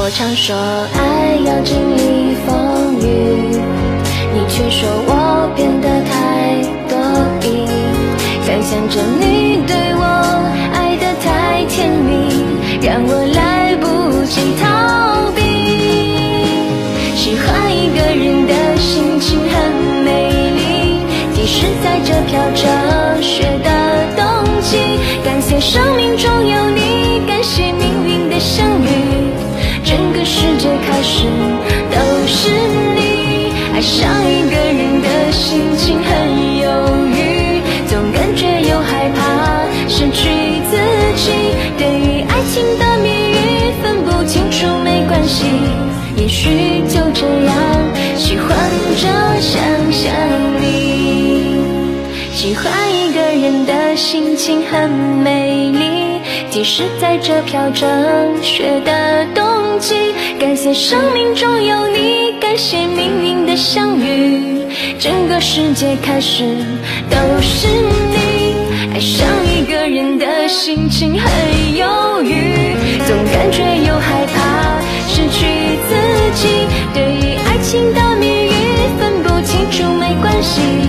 我常说爱要经历风雨，你却说我变得太多疑。想象着你对我爱得太甜蜜，让我来不及逃避。喜欢一个人的心情很美丽，即使在这飘着雪的冬季。感谢生命中有你，感谢命运的相遇，整个世界开始都是你。爱上一个人的心情很犹豫，总感觉又害怕失去自己。对于爱情的谜语分不清楚没关系，也许就这样喜欢着想象你。喜欢一个人的心情很美丽，即使在这飘着雪的冬季。感谢生命中有你，感谢命运的相遇，整个世界开始都是你。爱上一个人的心情很犹豫，总感觉又害怕失去自己。对于爱情的谜语分不清楚没关系，